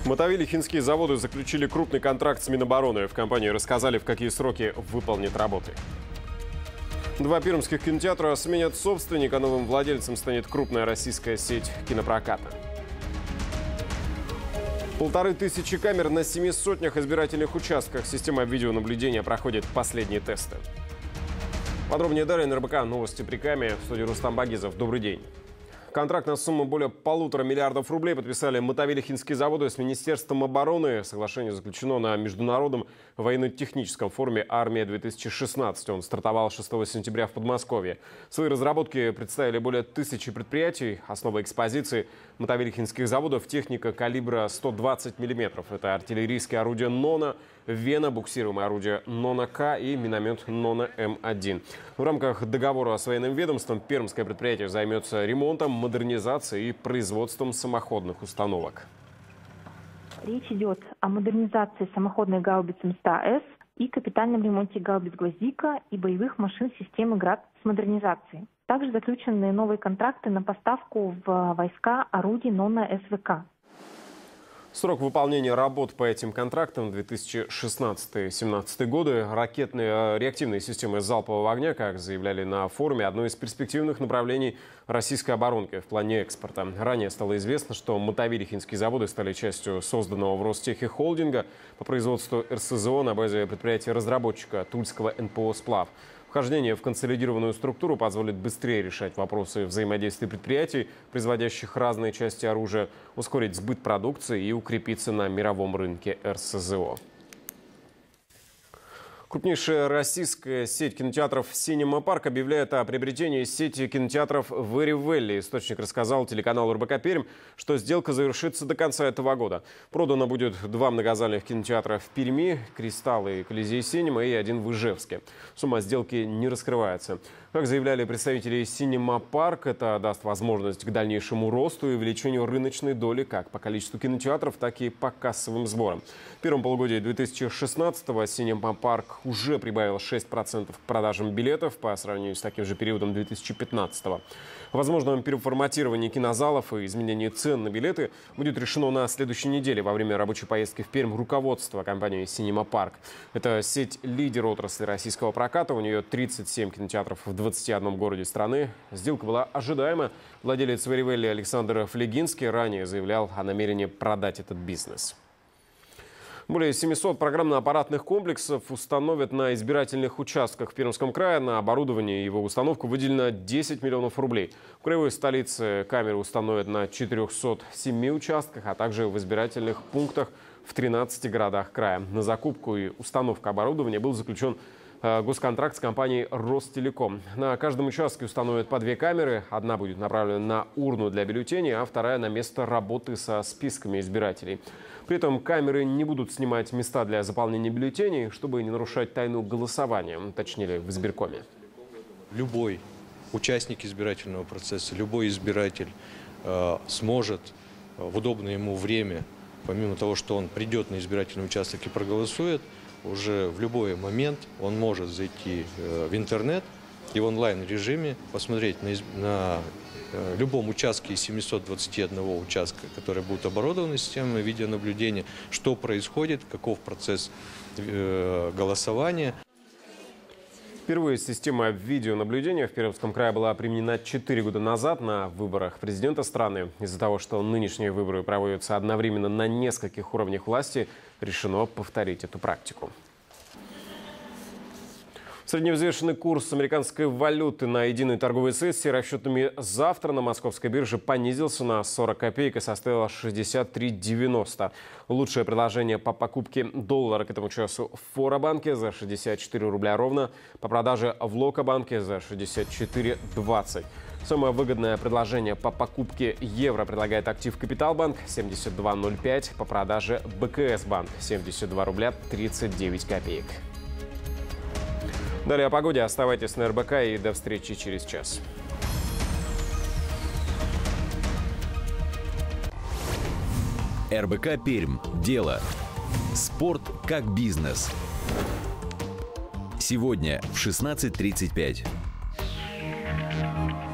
Мотовилихинские заводы заключили крупный контракт с Минобороны. В компании рассказали, в какие сроки выполнят работы. Два пермских кинотеатра сменят собственника. Новым владельцем станет крупная российская сеть кинопроката. 1500 камер на 700 избирательных участках. Система видеонаблюдения проходит последние тесты. Подробнее далее на РБК. Новости при Каме. В студии Рустам Багизов. Добрый день. Контракт на сумму более 1,5 миллиардов рублей подписали Мотовилихинские заводы с Министерством обороны. Соглашение заключено на международном военно-техническом форуме «Армия-2016». Он стартовал 6 сентября в Подмосковье. Свои разработки представили более 1000 предприятий. Основа экспозиции Мотовилихинских заводов – техника калибра 120 мм. Это артиллерийские орудия «Нона», «Вена», буксируемое орудие «Нона-К» и миномет «Нона-М1». В рамках договора с военным ведомством пермское предприятие займется ремонтом, модернизацией и производством самоходных установок. Речь идет о модернизации самоходной гаубицы М100С и капитальном ремонте гаубиц «Гвоздика» и боевых машин системы «Град» с модернизацией. Также заключены новые контракты на поставку в войска орудий «Нона-СВК». Срок выполнения работ по этим контрактам 2016-2017 годы. Ракетные реактивные системы залпового огня, как заявляли на форуме, одно из перспективных направлений российской оборонки в плане экспорта. Ранее стало известно, что Мотовилихинские заводы стали частью созданного в Ростехе холдинга по производству РСЗО на базе предприятия-разработчика Тульского НПО «Сплав». Вхождение в консолидированную структуру позволит быстрее решать вопросы взаимодействия предприятий, производящих разные части оружия, ускорить сбыт продукции и укрепиться на мировом рынке РСЗО. Крупнейшая российская сеть кинотеатров «Синема Парк» объявляет о приобретении сети кинотеатров в Эривелле. Источник рассказал телеканалу РБК Пермь, что сделка завершится до конца этого года. Продано будет 2 многозальных кинотеатра в Перми, «Кристалл» и «Колизей Синема», и 1 в Ижевске. Сумма сделки не раскрывается. Как заявляли представители «Синема Парк», это даст возможность к дальнейшему росту и увеличению рыночной доли как по количеству кинотеатров, так и по кассовым сборам. В первом полугодии 2016-го «Синема Парк» уже прибавил 6% к продажам билетов по сравнению с таким же периодом 2015-го. О возможном переформатировании кинозалов и изменении цен на билеты будет решено на следующей неделе во время рабочей поездки в Пермь руководства компании «Синема Парк». Это сеть-лидер отрасли российского проката. У нее 37 кинотеатров в 21 городе страны. Сделка была ожидаема. Владелец в Эривелле Александр Флегинский ранее заявлял о намерении продать этот бизнес. Более 700 программно-аппаратных комплексов установят на избирательных участках в Пермском крае. На оборудование и его установку выделено 10 миллионов рублей. В краевой столице камеры установят на 407 участках, а также в избирательных пунктах в 13 городах края. На закупку и установку оборудования был заключен госконтракт с компанией «Ростелеком». На каждом участке установят по 2 камеры. Одна будет направлена на урну для бюллетеней, а вторая на место работы со списками избирателей. При этом камеры не будут снимать места для заполнения бюллетеней, чтобы не нарушать тайну голосования, уточнили в избиркоме. Любой участник избирательного процесса, любой избиратель сможет в удобное ему время, помимо того, что он придет на избирательный участок и проголосует, уже в любой момент он может зайти в интернет и в онлайн-режиме посмотреть на любом участке из 721 участка, которые будут оборудованы системой видеонаблюдения, что происходит, каков процесс голосования. Впервые система видеонаблюдения в Пермском крае была применена 4 года назад на выборах президента страны. Из-за того, что нынешние выборы проводятся одновременно на нескольких уровнях власти, решено повторить эту практику. Средневзвешенный курс американской валюты на единой торговой сессии расчетами завтра на московской бирже понизился на 40 копеек и составил 63,90. Лучшее предложение по покупке доллара к этому часу в Форобанке за 64 рубля ровно, по продаже в Локобанке за 64,20. Самое выгодное предложение по покупке евро предлагает актив Капиталбанк 72,05, по продаже БКС Банк 72 рубля 39 копеек. Далее о погоде. Оставайтесь на РБК и до встречи через час. РБК Пермь. Дело. Спорт как бизнес. Сегодня в 16:35.